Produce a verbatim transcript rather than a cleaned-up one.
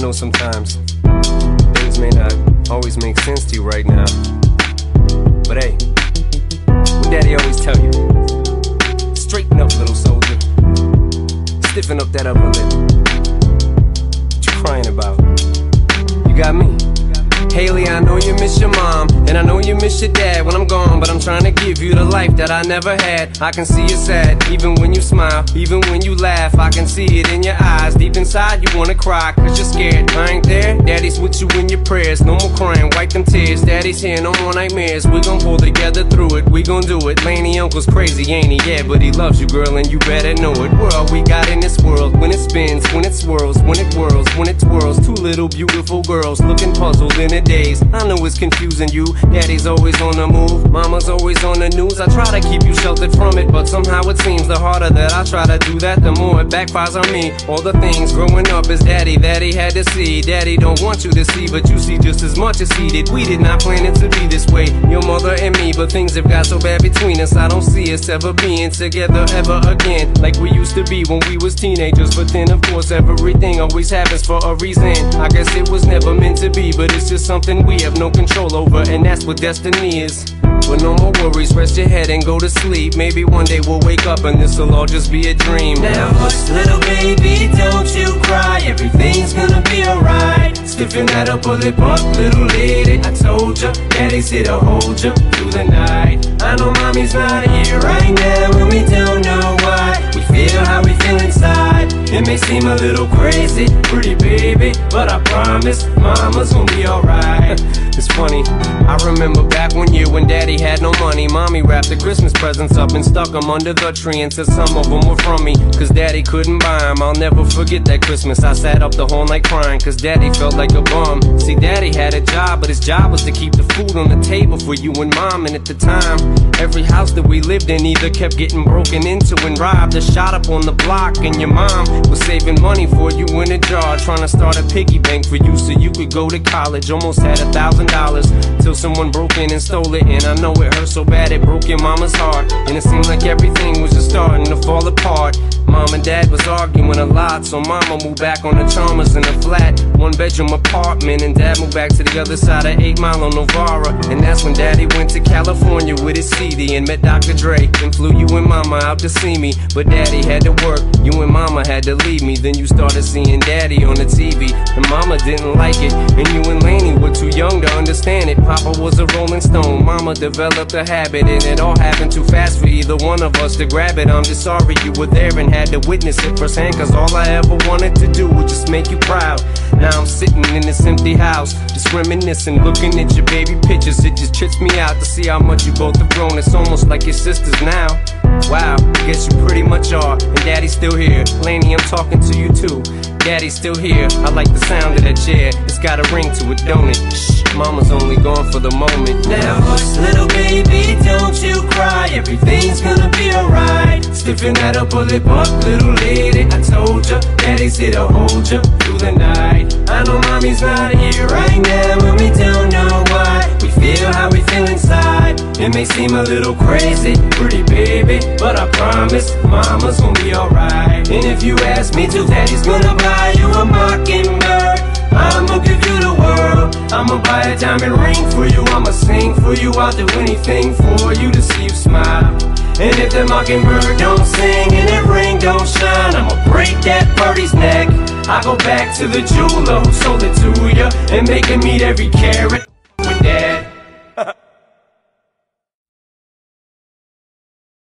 know sometimes things may not always make sense to you right now, but hey, what Daddy always tell you, straighten up, little soldier, stiffen up that upper lip. What you crying about? You got me. Haley, I know you miss your mom, and I know you miss your dad when I'm gone, but I'm trying to give you the life that I never had. I can see you sad, even when you smile, even when you laugh, I can see it in your eyes. Deep inside you wanna cry, cause you're scared. I ain't there, Daddy's with you in your prayers. No more crying, wipe them tears. Daddy's here, no more nightmares. We gon' pull together through it, we gon' do it. Laney uncle's crazy, ain't he? Yeah, but he loves you, girl, and you better know it. We're all we got in this world, when it spins, when it swirls, when it whirls, when it twirls. Two little beautiful girls looking puzzled in a daze. I know it's confusing you. Daddy's always on the move, mama's always on the news. I try to keep you sheltered from it, but somehow it seems the harder that I try to do that, the more it backfires on me. All the things growing up as Daddy that he had to see, Daddy don't want you to see, but you see just as much as he did. We did not plan it to be this way, your mother and me, but things have got so bad between us. I don't see us ever being together ever again, like we used to be when we was teenagers. But then of course everything always happens for a reason. I guess it was never meant to be, but it's just something we have no control over, and that's what destiny is. But no more worries, rest your head and go to sleep. Maybe one day we'll wake up and this'll all just be a dream. Now hush, little baby, don't you cry, everything's gonna be alright. Stiffen that upper lip up, little lady, I told ya, Daddy's here to hold ya through the night. I know mommy's not here right now, and we don't know why. We feel how we feel inside. It may seem a little crazy, pretty baby, but I promise mama's gonna be alright. It's funny, I remember back one year when Daddy had no money. Mommy wrapped the Christmas presents up and stuck them under the tree and said some of them were from me, cause Daddy couldn't buy them. I'll never forget that Christmas. I sat up the whole night crying, cause Daddy felt like a bum. See, Daddy had a job, but his job was to keep the food on the table for you and Mom. And at the time, every house that we lived in either kept getting broken into and robbed or shot up on the block. And your mom was saving money for you in a jar, trying to start a piggy bank for you so you could go to college. Almost had a thousand dollars till someone broke in and stole it. And I know it hurt so bad it broke your mama's heart, and it seemed like everything was just starting to fall apart. Mom and Dad was arguing a lot, so Mama moved back on the Chalmers in a flat one bedroom apartment, and Dad moved back to the other side of eight mile on Novara. And that's when Daddy went to California with his C D and met Doctor Dre, and flew you and Mama out to see me. But Daddy had to work, you and Mama had to leave me. Then you started seeing Daddy on the T V, and Mama didn't like it, and you and Laney were too young to understand it. Papa was a rolling stone, Mama developed a habit, and it all happened too fast for either one of us to grab it. I'm just sorry you were there and had to witness it firsthand, cause all I ever wanted to do was just make you proud. Now I'm sitting in this empty house, just reminiscing, looking at your baby pictures. It just trips me out to see how much you both have grown. It's almost like your sisters now. Wow, I guess you pretty much are. And Daddy's still here. Laney, I'm talking to you too. Daddy's still here. I like the sound of that chair. It's got a ring to it, don't it? Shh, Mama's only gone for the moment. Now hush, little baby, don't you cry, everything's gonna be alright. Stiffen that upper lip up, little lady, I told ya, Daddy's here to hold ya through the night. I know mommy's not here right now, and we don't know why. We feel how we feel inside. It may seem a little crazy, pretty baby, but I promise mama's gonna be alright. And if you ask me to, Daddy's gonna buy you a Mockingbird. I'ma give you the world. I'ma buy a diamond ring for you. I'ma sing for you. I'll do anything for you to see you smile. And if the Mockingbird don't sing and that ring don't shine, I'ma break that birdie's neck. I go back to the jeweler who sold it to ya and make him eat every carat.